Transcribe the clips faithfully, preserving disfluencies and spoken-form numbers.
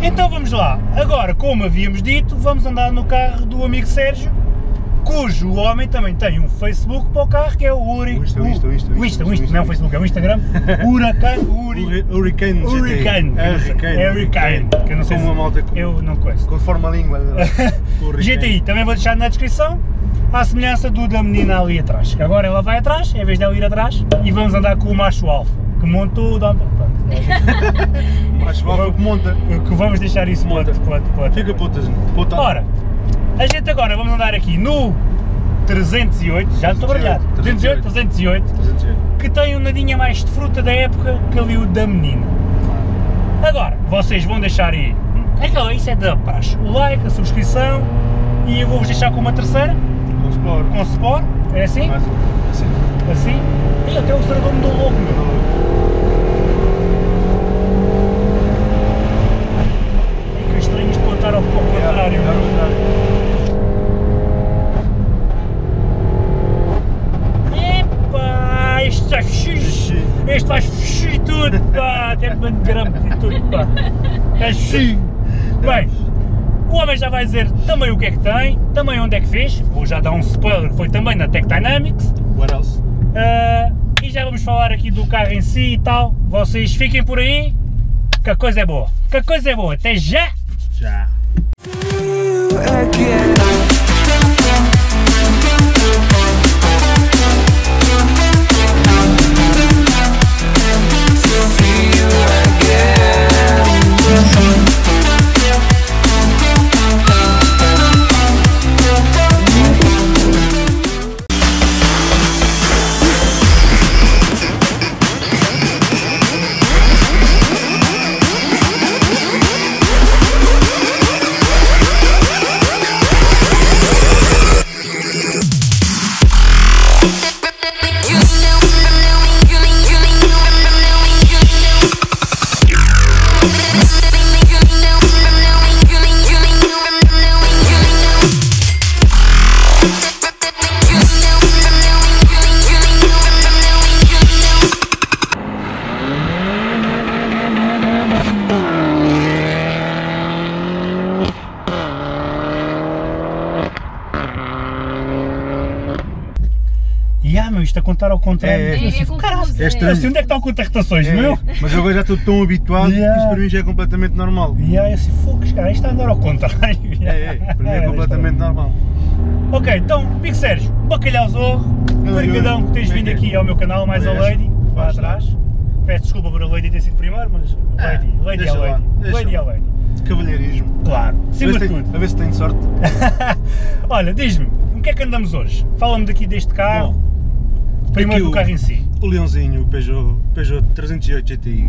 Então vamos lá, agora como havíamos dito, vamos andar no carro do amigo Sérgio, cujo homem também tem um Facebook para o carro, que é o Uri... O Insta, o Insta, o Insta, o Insta, o Insta, não é o Facebook, é o Instagram, Huracan, Uri... Hurricane G T. Hurricane, é Hurricane, que eu não sei como se... uma malta com, eu não conheço. conforme a língua. G T I, também vou deixar na descrição, à semelhança do da menina ali atrás, que agora ela vai atrás, em vez dela ir atrás, e vamos andar com o macho alfa, que montou o Dom... Macho alfa que monta. Que vamos deixar isso Monta. para depois. Fica putas. Puta. Ora, a gente agora vamos andar aqui no trezentos e oito, já estou brilhado, trezentos e oito, trezentos e oito, que tem um nadinha mais de fruta da época que ali o da menina. Agora, vocês vão deixar aí, aquela, isso é da praxe, o like, a subscrição, e eu vou-vos deixar com uma terceira, Com Sport. com Sport, é assim? Mais um. Assim. Assim, e até o servidor mudou louco, meu. É que estranho isto contar ao contrário, meu. Este faz xixi, este faz xixi tudo, pá, até me gramo e tudo, pá, é xixi. Bem, o homem já vai dizer também o que é que tem, também onde é que fez, vou já dar um spoiler que foi também na Tech Dynamics. What else? Uh, e já vamos falar aqui do carro em si e tal, vocês fiquem por aí, que a coisa é boa, que a coisa é boa, até já! Já! Ah, meu, isto a contar ao contrário. É, é. Eu assim, É, é caralho, confuso, eu é. sei onde é que está o conto de rotações, É, meu? mas eu agora já estou tão habituado Yeah. que isto para mim já é completamente normal. E aí, assim, fogos, cara, isto está a andar ao contrário. É, é, para mim é completamente normal. Ok, então, Pico Sérgio, bacalhau zorro, brigadão que tens vindo aqui ao meu canal, mais a Aliás, Lady, lá faz atrás. Peço desculpa por a Lady ter sido primeiro, mas Lady, Ah, Lady é deixa lá, Lady, deixa Lady é lá. Lady. Cavalheirismo. Claro, A acima ver, de se tem, tudo. a ver se tenho sorte. Olha, diz-me, o que é que andamos hoje? Fala-me daqui deste carro, Bom, primeiro aqui do o- carro em si. O Leãozinho, o Peugeot, Peugeot trezentos e oito G T I,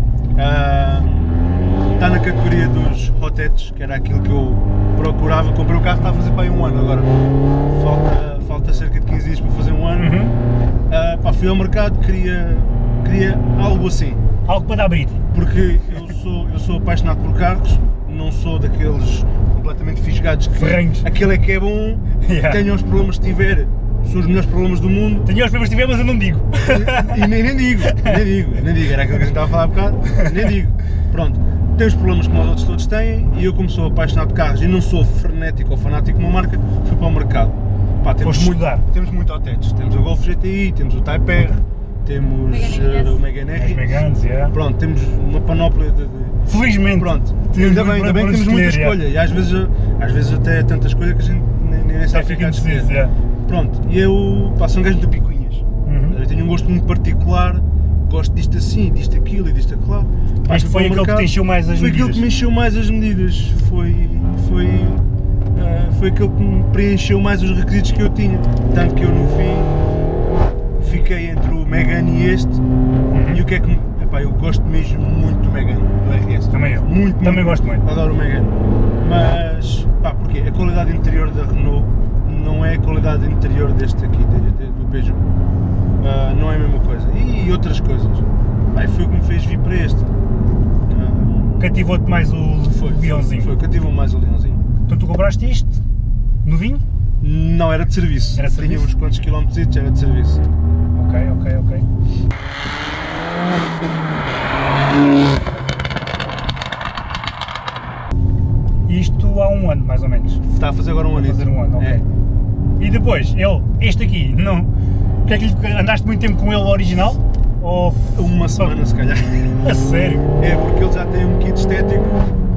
ah, está na categoria dos hotetes, que era aquilo que eu procurava. Comprei o carro, está a fazer para aí um ano agora. Falta, falta cerca de quinze dias para fazer um ano. Uhum. Ah, pá, fui ao mercado, queria, queria algo assim, Algo para dar brinde. porque eu sou, eu sou apaixonado por carros, não sou daqueles completamente fisgados que Ferrenhos. aquele é que é bom, Yeah. tenha os problemas que tiver, são os melhores problemas do mundo. Tenho os primeiros que tiver, mas eu não digo. E nem, nem digo, nem digo, nem digo, era aquilo que a gente estava a falar há bocado, nem digo. Pronto, tem os problemas como os outros todos têm, e eu, como sou apaixonado de carros e não sou frenético ou fanático de uma marca, fui para o mercado. Pá, temos Foste muito, estudar. temos muito hotetes, temos o Golf G T I, temos o Type R, temos Megane R S. uh, o Megane As R S. Meganes, yeah. Pronto, temos uma panóplia de, de Felizmente. pronto, Temos ainda muito bem, ainda para- bem para que temos muita escolher, escolha, e às vezes, às vezes até é tanta escolha que a gente nem, nem Já sabe fica ficar a escolher. indeciso, yeah. Pronto, e eu, pá, sou um gajo de picuinhas. Uhum. Eu tenho um gosto muito particular, gosto disto assim, disto aquilo e disto aquilo. Pá, Este fui foi para o aquele que te mercado, encheu mais as Foi aquilo medidas. que me encheu mais as medidas, foi, foi, ah, foi aquele que me preencheu mais os requisitos que eu tinha. Tanto que eu no fim fiquei entre o Megane e este, Uhum. e o que é que me, epá, eu gosto mesmo muito do Megane, do R S. Também eu. Muito, Também muito, gosto muito. Adoro o Megane. Mas, pá, porque a qualidade interior da Renault não é a qualidade interior deste aqui, de- de- do Peugeot. Ah, não é a mesma coisa. E outras coisas. Pá, foi o que me fez vir para este. Ah, Cativou-te mais o foi, leãozinho. Foi, foi, cativou mais o leãozinho. Então tu compraste este, novinho? Não, era de serviço. Era de Tinha serviço? uns quantos quilómetros, era de serviço. Ok, ok, ok. um ano, mais ou menos. Está a fazer agora um ano. Fazer um ano, ok. É. E depois, ele, este aqui, não... Que é que lhe- andaste muito tempo com ele original? Ou... Uma semana, se calhar. A sério? É, porque ele já tem um kit estético.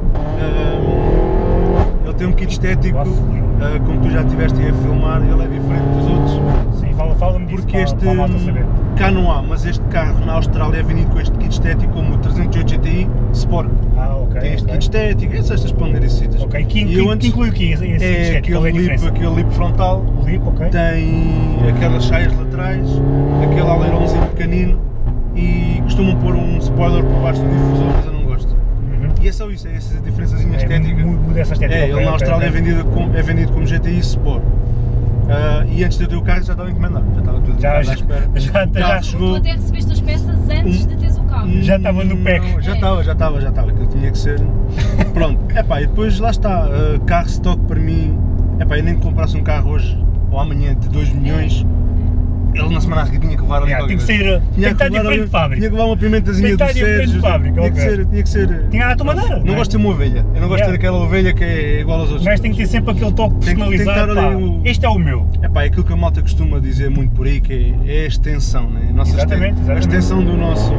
ahm, ele tem um kit estético, Nossa, ah, como tu já estiveste aí a filmar, ele é diferente dos outros. Sim, fala- fala-me disso Porque para, este, para a malta saber. cá não há, mas este carro na Austrália é vendido com este kit estético como o trezentos e oito G T I Sport. Ah, ok. Tem este ok. kit estético, essas pandeiricitas. Ok, que, E que, eu que antes- inclui o quê? Esse, esse É estético, qual é a aquele lip, diferença? aquele lip frontal, O lip, ok. tem aquelas saias laterais, aquele alerãozinho pequenino e costumam pôr um spoiler por baixo do difusor, mas eu não gosto. Uhum. E é só isso, é essa diferençazinha É, estética. mu- muda essa estética. É, ok, ele na ok, Austrália ok. é, vendido como, é vendido como G T I Sport. Ah, e antes de eu ter o carro já estava encomendado, já estava tudo Já, em casa já, à espera. já, O carro já, Tu chegou. até recebeste as peças antes de teres o carro. Já estava no pack. Não, já É. estava, já estava, já estava, aquilo tinha que ser. Pronto, epá, e depois lá está, ah, carro stock para mim, epá, eu nem que comprasse um carro hoje ou amanhã de dois milhões, ele na semana a seguir tinha que levar ali Yeah, qualquer tem que coisa. sair, tem que estar levar diferente ali- de fábrica. Tinha que levar uma pimentazinha Tem que do estar diferente de Sérgio, fábrica, tinha que ok. ser, tinha que ser. Tinha à tua maneira. Não gosto de ter uma ovelha, eu não gosto de Yeah. ter aquela ovelha que é igual aos outros. Mas tem que ter sempre aquele toque Tem que- tem que personalizado. estar ali pá. o- Este é o meu. Epá, é aquilo que a malta costuma dizer muito por aí, que é, é a extensão, né? a nossa Exatamente, exten- a exatamente. extensão do nosso.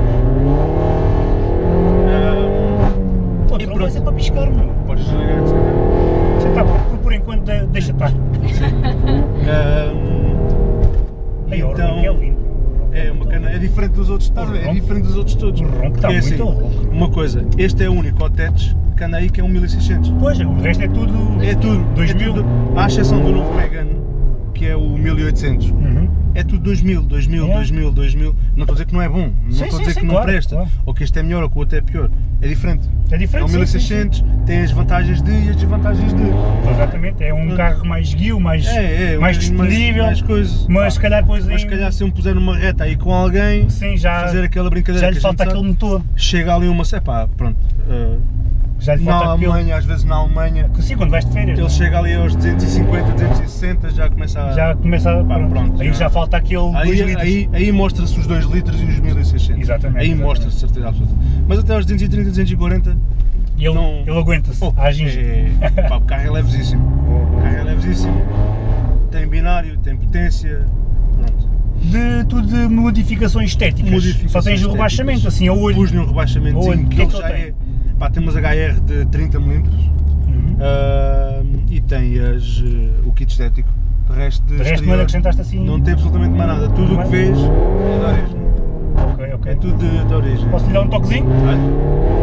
Ahm, Pô, E não vai pronto. ser para piscar, meu. podes desligar, se calhar. Já está, por, por enquanto de- deixa estar. Ahm, Aí, o então, ronco é lindo. é uma cana, é diferente dos outros, estás a ver? É ronco- diferente dos outros todos. o ronco está Porque é muito louco. Uma coisa, este é o único Otetes que anda aí que é um mil e seiscentos. Pois, o resto é tudo. É tudo, dois é mil. tudo, à exceção do novo Megane, que é o mil e oitocentos. Uhum. É tudo dois mil, dois mil, É. dois mil, dois mil. Não estou a dizer que não é bom, não Sim, estou a sim, dizer sim, que não claro, presta, claro. ou que este é melhor ou que o outro é pior. É diferente. É É diferente. um sim, mil e sim, sim. seiscentos, tem as vantagens de e as desvantagens de. Exatamente, é um carro mais guio, mais, É, é, um mais bocadinho disponível, mais, mais coisa. mas Pá, se calhar depois Mas em- se calhar se eu me puser numa reta aí com alguém, sim, já, fazer aquela brincadeira já que lhe a falta gente aquele sabe, motor. chega ali uma. Epá, pronto. uh, Já lhe na falta aquele. Alemanha, às vezes na Alemanha, Sim, quando vais de férias. ele não é? chega ali aos duzentos e cinquenta, duzentos e sessenta, já começa a. Já começa a. Pá, pronto, pronto, aí já. já, falta aquele dois Aí, litros. aí, aí mostra-se os dois litros e os mil e seiscentos. Exatamente, Aí exatamente. mostra-se, certeza absoluta. Mas até aos duzentos e trinta, duzentos e quarenta. E ele, não- ele aguenta-se Oh, à ginja. é, pá, o carro é levezíssimo. O carro é levezíssimo. Tem binário, tem potência. Pronto. De tudo de modificações estéticas. Modificações Só tens o rebaixamento, estéticas. assim, ao olho. Pus-lhe um rebaixamentozinho, Olho, que que é ele que já ele é. Pá, tem umas H R de trinta milímetros. Uhum. ah, e tem as, eh, o kit estético. De resto, de De resto, exterior, não acrescentaste assim. não tem absolutamente mais nada. Tudo o que Mais? vês é de origem. Ok, ok. É tudo de, de origem. Posso lhe dar um toquezinho? Olha.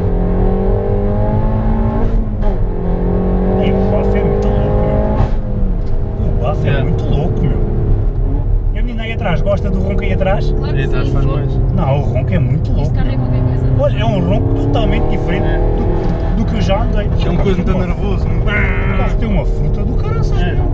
Ei, o bafo é muito louco, meu. O bafo é É. muito louco, meu. E a menina aí atrás gosta do ronco aí atrás? Claro que Aí atrás sim, faz fogo. mais. Não, o ronco é muito louco. Este carro é meu. qualquer coisa. Olha, é um ronco totalmente diferente É. do, do que eu já andei. É uma coisa muito nervoso. muito- O carro tem uma fruta do caraças, É. meu.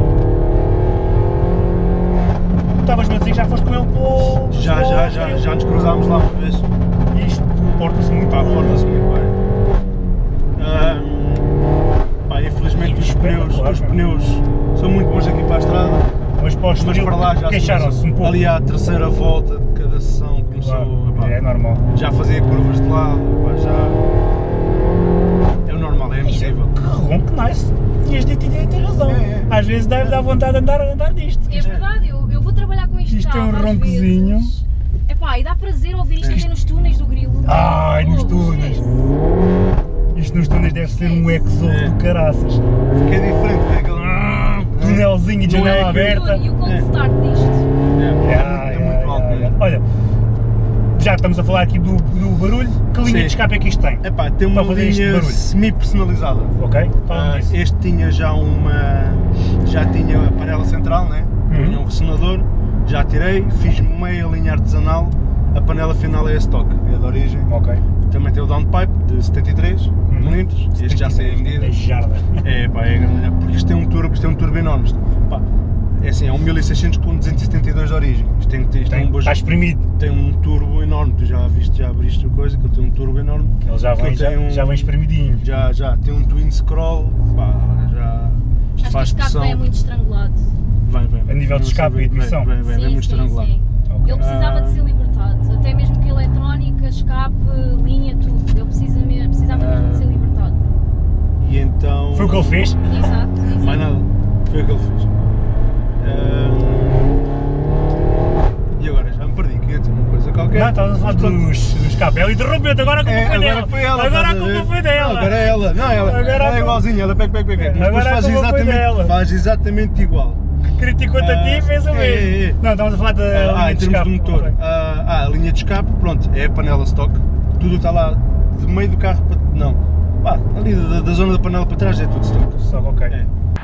Tu estavas-me a dizer que já foste com ele para o... Já, para o já, já, Estoril. já nos cruzámos lá uma vez. E isto porta-se muito Pá, bem. porta-se muito bem. Ah, pá, infelizmente os pneus, Claro, os meu. pneus são muito bons aqui para a estrada, Mas para o mas Estoril para lá já se queixaram-se um começou. pouco. Ali à terceira volta de cada sessão começou, Claro, pá, é normal. já fazia curvas de lado, pá, já... É o normal, é impossível. Que ronco nice. Tinhas dito e tem razão. É, é. Às vezes dá, dá vontade de andar, andar nisto. É verdade, eu, eu vou trabalhar com este Isto é um carro às roncozinho. vezes. Epá, e dá prazer ouvir isto até nos túneis do grilo. Ai, nos Oh, túneis. esquece. Isto nos túneis deve ser um exo É. do caraças. Porque é diferente, é aquele... Tunelzinho de Não é janela aquilo- aberta. E o cold É. start disto? É, é, Ya, muito- é ya, muito alto ya, mesmo. ya. Olha, já estamos a falar aqui do, do barulho. Que linha Sim. de escape é que isto tem? Epá, tem uma Para fazer este linha barulho. semi-personalizada. Ok? Ah, Fala-me disso. este tinha já uma. Já tinha a panela central, né? Uhum. Tinha um ressonador, já tirei, fiz meia linha artesanal, a panela final é a stock, é de origem. Ok. Também tem o downpipe de setenta e três milímetros, este já sei a medida. Da jarda. É pá, é grande, porque isto tem um turbo, isto tem um turbo enorme. Isto, pá, é assim, é um mil e seiscentos com duzentos e setenta e dois de origem. Isto tem, isto tem, Tem, um bojo- está espremido. tem um turbo enorme, tu já viste, já abriste a coisa, que ele tem um turbo enorme. Ele já Que vem, ele já, tem um- já vem espremidinho. Já, já, tem um twin scroll, pá, já. Isto Acho que faz este carro pressão. também é muito estrangulado. Vem, vem, vem. A nível de Não escape sei, e de emissão. Vem, vem, vem, sim, vem muito sim, estrangulado. sim. Ok. Ele precisava Ah. de ser libertado, até mesmo que eletrónica, escape, linha, tudo. Ele precisa mesmo, precisava mesmo de ser libertado. E então. Foi o que fez. Exato, exato. Mais nada. Foi o que ele fez. Ahm, E agora já me perdi, que ia dizer uma coisa qualquer. Não, estavas a falar dos, dos cabos. Ela interrompeu-te, agora a culpa É, foi agora dela. foi ela. Agora a estás culpa ver? foi dela. Não, agora é ela. Não, ela, Agora a ela é culpa- igualzinha, ela pega, pega, pega. pega. Mas depois Agora a faz culpa foi dela. exatamente, faz exatamente igual. Criticou-te a ti e fez o Ah, mesmo. é, é. Não, estamos a falar da Ah, linha em de termos escape. do motor. Ok. Ah, ah, a linha de escape, pronto, é a panela stock. Tudo está lá de meio do carro para. Não. Pá, ali da, da zona da panela para trás é tudo stock. Só que ok. É.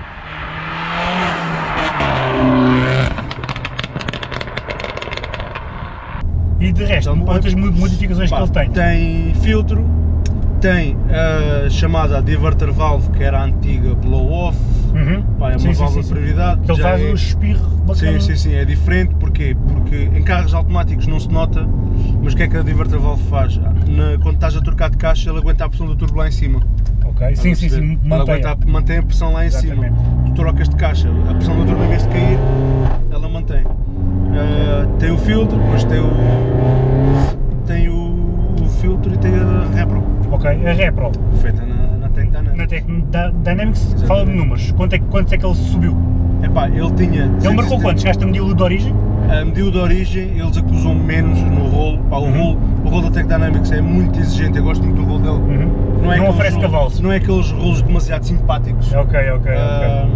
E de resto, Então, outras pá, modificações pá, que ele tem? Tem filtro, tem a chamada diverter valve, que era a antiga blow-off. Uhum. Pá, é uma Sim, sim, válvula sim, de sim. prioridade. Que ele já faz é- o espirro bacana. Sim, sim, sim, é diferente, porquê? Porque em carros automáticos não se nota, mas o que é que a diverter valve faz? Na, quando estás a trocar de caixa, ele aguenta a pressão do turbo lá em cima. Ok, sim, sim, sim, Ele mantém. aguenta a- mantém a pressão lá em Exatamente. cima. Tu trocas de caixa, a pressão do turbo em vez de cair, ela mantém. Ah, tem o filtro, mas tem o. tem o, o filtro e tem a repro, Ok, a Repro. feita na, na Tech Dynamics. Na Tech Da- Dynamics, Exatamente. fala de números. Quanto é, que- quanto é que ele subiu? Epá, ele tinha. Ele marcou quanto? Chegaste a medir-lo de origem? A mediu de origem, eles acusam menos no rolo. Pá, o, Uhum. rolo o rolo da Tech Dynamics é muito exigente, eu gosto muito do rolo dele. Uhum. Não, é aqueles oferece rolos- cavalos. Não é aqueles rolos demasiado simpáticos. Ok, ok, ok. Ah,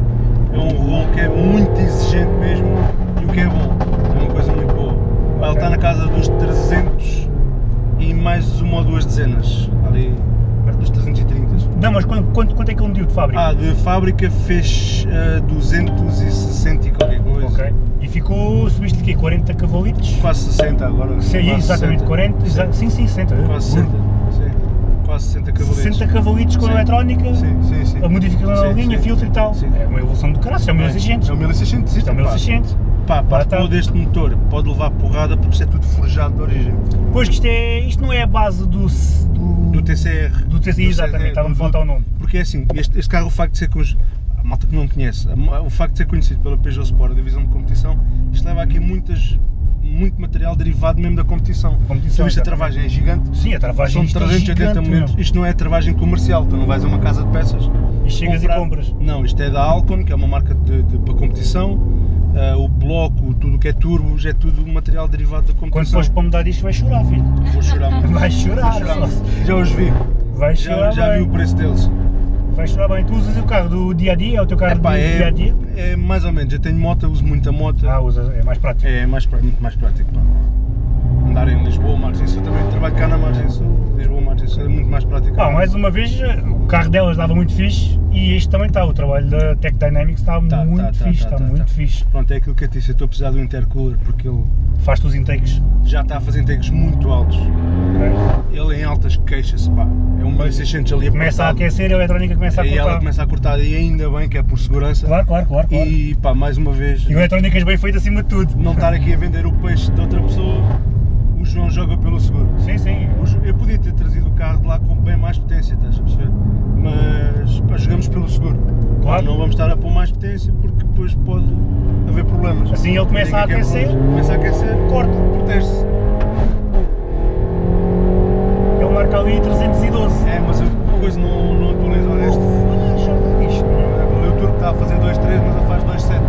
é um rolo que é muito exigente mesmo e o que é bom, é uma coisa muito boa. Pá, ele Ok. está na casa dos trezentos e mais uma ou duas dezenas, ali perto dos trezentos e trinta. Não, mas quanto, quanto, quanto é que ele mediu de fábrica? Ah, de fábrica fez ah, duzentos e sessenta e qualquer coisa. Ok. E ficou, subiste de quê? quarenta cavalitos? Quase sessenta agora. Sim, quase exatamente, sessenta. quarenta, exa- sim, sim, sessenta. Quase sessenta, sim. Quase sessenta cavaletes. sessenta cavalitos com Sim. eletrónica, Sim, sim, sim. a modificação da Sim, linha, sim. filtro e tal. Sim. É uma evolução do caralho, é o mil e seiscentos. É o mil e seiscentos, Isto é o mil e seiscentos. Pá, Lá parte está. boa deste motor, pode levar porrada porque isto é tudo forjado de origem. Pois que isto, é, isto não é a base do... Do, Do T C R. do T C I, exatamente, estava-me a faltar o nome. Porque é assim, este, este carro, o facto de ser... cons- a malta que não conhece, a- o facto de ser conhecido pela Peugeot Sport, a divisão de competição, isto leva aqui muitas, muito material derivado mesmo da competição. Competição, Tu viste a exatamente. travagem é gigante. Sim, a travagem São isto é trezentos e oitenta gigante, milímetros. meu. Isto não é travagem comercial, tu não vais a uma casa de peças. E chegas comprar- e compras. Não, isto é da Alcon, que é uma marca de, de, para competição. Ah, o bloco, tudo o que é turbos, é tudo material derivado da Quando competição. fores para mudar isto vais chorar, filho. Vou chorar muito. Vais chorar, Vou chorar só. muito. Já os vi. Vais Já, chorar já vi bem. o preço deles. Vais chorar bem. Tu usas o carro do dia a dia, é o teu carro Epá, do é, dia a dia? é mais ou menos, eu tenho moto, uso muita moto. Ah, usa, é mais prático. É mais, prá- muito mais prático. Pá. Andar em Lisboa, Margem Sul, também trabalho cá na Margem Sul. Lisboa, Margem Sul é muito mais prático. Pá, mais uma vez, o carro delas dava muito fixe e este também está. O trabalho da Tech Dynamics está Tá, muito tá, tá, fixe, tá, está tá, muito tá. fixe. Pronto, é aquilo que eu te disse, eu estou a precisar do intercooler porque ele Faz-te os intakes. já está a fazer takes muito altos. ok? Ele em altas queixa-se, pá. É um mil e seiscentos ali Começa a apertado. aquecer e a eletrónica começa a E ela cortar. começa a cortar e ainda bem que é por segurança. Claro, claro, claro, claro. E pá, mais uma vez, E eletrónicas bem feitas acima de tudo. não estar aqui a vender o peixe de outra pessoa, o João joga pelo seguro. Sim, sim. O Jo- Eu podia ter trazido o carro de lá com bem mais potência, estás a perceber? Mas pá, jogamos pelo seguro. Claro. Não vamos estar a pôr mais potência porque depois pode haver problemas. Assim ele começa a Ninguém quer aquecer, problemas. Começa a aquecer, corta. protege-se. Ele marca ali trezentos e doze. É, mas a coisa não, não atualiza o resto. Olha, joga disto, meu. Ali o turbo está a fazer dois três, mas ele faz dois sete.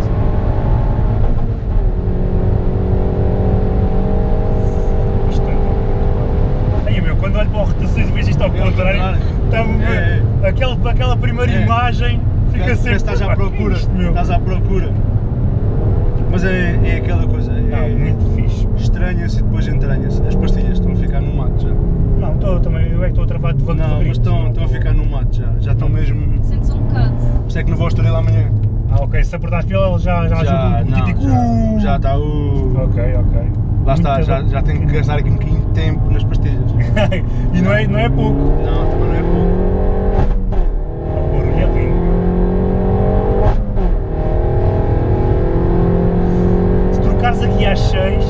Isto é muito bom. Aí, meu, quando olho para o rotações e vejo isto ao É ao contrário, contrário. está-me É, aquela, aquela primeira É. imagem fica Parece sempre. que estás à "Pá, que é procura. isto, meu?" Estás à procura. Mas é, é aquela coisa. Não, É, muito fixe. estranha-se e depois entranha-se. As pastilhas estão a ficar no mato já. Não, estou também, eu é que estou a travar de vento Não, mas estão, estão a ficar no mato já. Já estão mesmo. Sentes um bocado. Por isso é que não vou ao Estoril amanhã. Ah, ok, se apertares pelo ele já, já, Já, ajuda o não, típico. já, "Uh". já está. Uh, Ok, ok. lá está, Muito já, bom. já tenho que gastar aqui um bocadinho de tempo nas pastilhas. E não é, não é pouco. Não, também não é pouco. O barulho é lindo. Se trocares aqui às seis,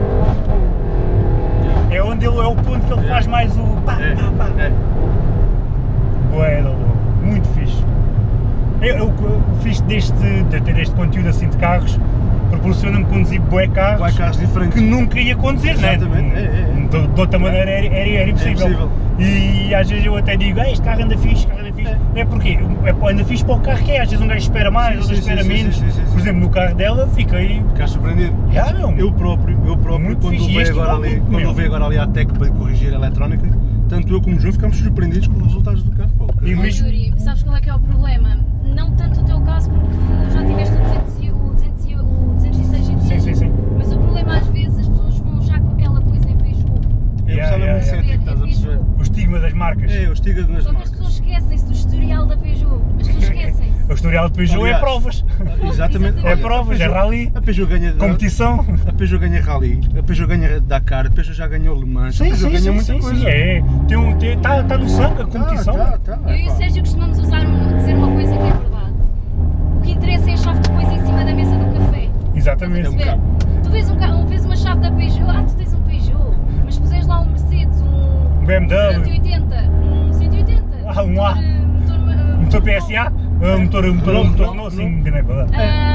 é onde ele é o ponto que ele É. faz mais o pá, É, pá, pá. é. Bué da louco, muito fixe. Eu, eu, o fixe deste, de ter este conteúdo assim de carros, proporciona-me conduzir bué carros, Vai carros diferentes. que nunca ia conduzir, né? Exatamente, é, é, é. De, de outra maneira era, era, era impossível. impossível. E E às vezes eu até digo, ah, este carro anda fixe, carro anda fixe. É, é porque é, anda fixe para o carro que é, às vezes um gajo espera mais, outro espera sim, menos. Sim, sim, sim, sim. Por exemplo, no carro dela fiquei... Ficaste surpreendido. Yeah, meu. Eu próprio, eu próprio, Muito quando fixe. levei agora, ali, quando levei agora ali à Tec para lhe corrigir a eletrónica, tanto eu como o João ficámos surpreendidos com os resultados do carro. Pô, e oh, mesmo... Yuri, sabes qual é que é o problema? Não tanto o teu caso, porque já tiveste o duzentos e seis G T I. Sim, sim, sim. Mas o problema às vezes as pessoas vão já com aquela coisa em Peugeot. Eu Yeah, gostava yeah, muito de yeah. ser, estás a perceber? O estigma das marcas. É, o estigma das Só que as marcas. pessoas esquecem-se do historial da Peugeot. As pessoas esquecem-se. O historial de Peugeot Aliás, é provas. Exatamente. É Olha, provas, a é Peugeot- rally, A Peugeot ganha competição. A Peugeot ganha rally, a Peugeot ganha Dakar, a Peugeot já ganhou Le Mans, a Sim, Peugeot sim, ganha sim, muita sim, coisa. sim, é. Tem um, tem, tá, tá no sangue a competição. Tá, tá, tá, Eu e o epá. Sérgio costumamos usar um, dizer uma coisa que é verdade. O que interessa é a chave que pões em cima da mesa do café. Exatamente. É um Perceber? Tu vês, um, ca- vês uma chave da Peugeot, ah, tu tens um Peugeot, mas se puseres lá um Mercedes, um Um B M W. cento e oitenta, um cento e oitenta, Ah, um A. motor, eh, motor, eh, Motor P S A, uh, motor, motor, Não, motor não, Renault, não. sim, não é verdade.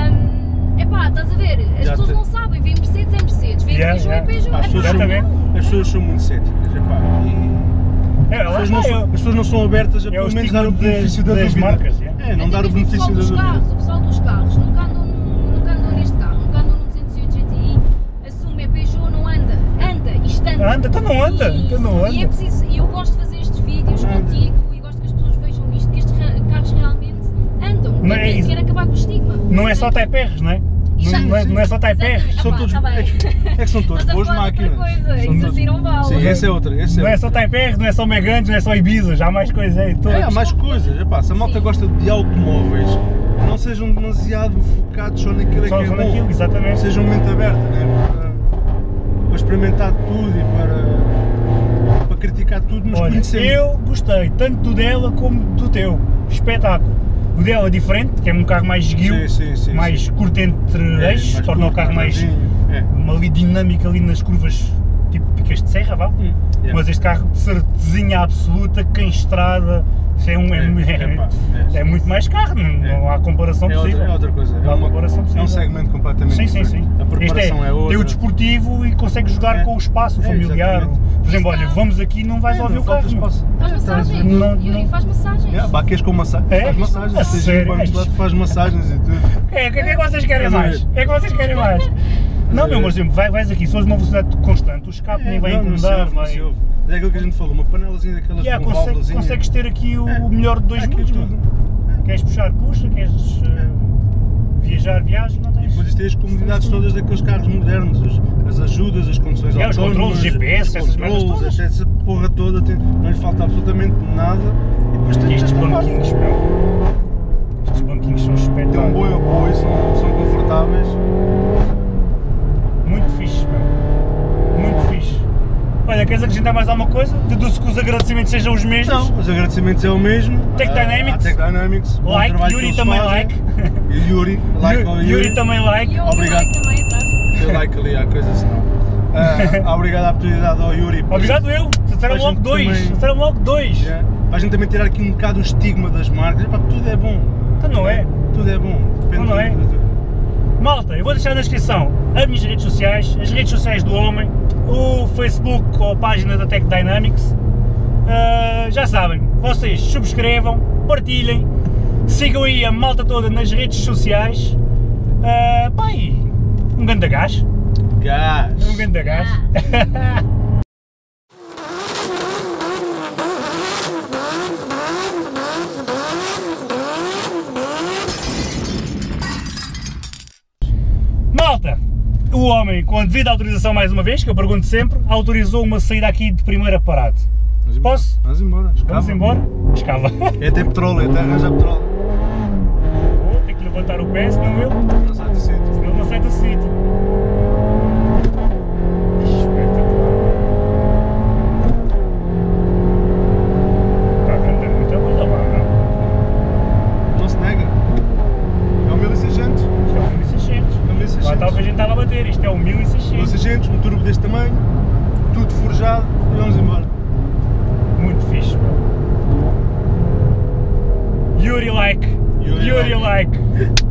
É pá, estás a ver? As Já pessoas te- não sabem, veem Mercedes é Mercedes, veem Yeah, Peugeot yeah. é Peugeot. As É pessoas, pá, são, Exatamente. não. as pessoas são muito céticas, epá, e É, as lá pessoas, está, não são, eu- as pessoas não são abertas a É o pelo menos dar o estigma benefício das- da das dúvida. marcas, yeah. É, não Até dar o mesmo benefício da o pessoal dos dúvida. carros, o pessoal dos carros, nunca andam, num- nunca andam neste carro, nunca andam no duzentos e oito G T I, assume, é Peugeot, não anda, anda, isto anda. Anda, então não anda, E- então não E é anda. preciso, e eu gosto de fazer estes vídeos Anda. contigo e gosto que as pessoas vejam isto, que estes ra- carros realmente andam, Não é quero, isso. quero acabar com o estigma. Não é só type R's, não é? Não, Exato. não é, não é só type R's. Exatamente. São Ah, todos, tá bem. é, que, é que são todos Estás a boas falar de outra máquinas. coisa, São isso todos- assim não vale. Sim, essa é outra. Essa é Não é outra. só type R, não é só Meganos, não é só Ibiza, já há mais coisas aí. Todos. É, há mais coisas. Epá, se a malta Sim. gosta de automóveis, não sejam demasiado focados só naquilo Só que é só bom. naquilo, exatamente. Sejam mente aberta, né? para, para experimentar tudo e para, para criticar tudo, mas Olha, conhecendo. eu gostei tanto do dela como do teu. Espetáculo. O dela é diferente, que é um carro mais esguio, Sim, sim, sim, mais sim. curto entre É, eixos, mais torna o curto, carro mais, rasinho. É. uma ali dinâmica ali nas curvas, tipo picas de serra, vá. Hum, yeah. Mas este carro de certezinha absoluta, que em estrada, isso é, um, é, É, é, é pá, é. é muito mais carro, não, não há comparação É possível. outra, é outra coisa. Não há É, uma, comparação é possível. um segmento completamente Sim, sim, diferente. sim. A preparação Este é, outra. Tem o desportivo e consegue jogar É. com o espaço É, familiar. exatamente. Por exemplo, olha, vamos aqui não vais É, ouvir não o falta carro. espaço. Faz É, massagens, não- Yuri, não- faz massagens. Yeah, baques com massagem, É? faz massagens, A seja sério? bem pelado, faz massagens e tudo. É, o que é que vocês querem Estás a mais? ver? O que é que vocês querem mais? Não, meu, mas por exemplo, vai, vais aqui, se fores uma velocidade constante, o escape nem vai não, não se incomodar, ouve, não vai... se ouve. É aquilo que a gente falou, uma panelazinha daquelas Yeah, com consegue- válvulazinha. consegues ter aqui o, É. o melhor de dois É aquilo mundos, tudo. meu. Queres puxar, puxa, queres eh, viajar, viaja, não E tens... depois tens as comodidades todas daqueles carros modernos, as, as ajudas, as condições É, os autónomas, controles, G P S, os essas merdas controles, todas. essa porra toda, tem- não lhe falta absolutamente nada. E depois E tens estes esta parte. banquinhos, meu. Estes banquinhos são Tem um espetáculos. bom apoio, são, são confortáveis. Muito fixe, meu. Muito fixe. Olha, queres acrescentar mais alguma coisa? Deduzo que os agradecimentos sejam os mesmos. Não, os agradecimentos é o mesmo. Tech Ah, Dynamics. à Tech Dynamics. bom Like, trabalho que Yuri eles também fazem. like. E Yuri, like ao Yuri, Yuri. também E like. eu Obrigado. like também, atrás. Eu like ali, há coisa assim não. Ah, obrigado à oportunidade ao Yuri. Obrigado eu, serão a logo gente dois, também- serão logo dois. É, para a gente também tirar aqui um bocado o estigma das marcas. Epá, tudo é bom. Então não é. Tudo é bom. Depende Não, não é. do- do- Malta, eu vou deixar na descrição as minhas redes sociais, as redes sociais do homem, o Facebook ou a página da Tech Dynamics. Ah, já sabem, vocês subscrevam, partilhem, sigam aí a malta toda nas redes sociais. Uh, pá, e um grande gás. Gás. Um grande gás. Malta, o homem, com a devida autorização mais uma vez, que eu pergunto sempre, autorizou uma saída aqui de primeira parada. Vamos embora. Posso? Vamos embora. Escava. Vamos embora? Escava. É ter petróleo, é até arranjar petróleo. Vou ter que levantar o pé, senão ele, Não sai do sítio. senão ele não sai do sítio. Espetacular. Está a vender muita coisa lá, não? Não se nega. É o mil e seiscentos. Isto é o mil e seiscentos. É o mil e seiscentos. Lá está o que a gente estava a bater, isto é o mil e mil e seiscentos. seiscentos, um turbo deste tamanho, tudo forjado e vamos embora. Muito fixe, meu. Yuri like. Yuri Yuri like. like.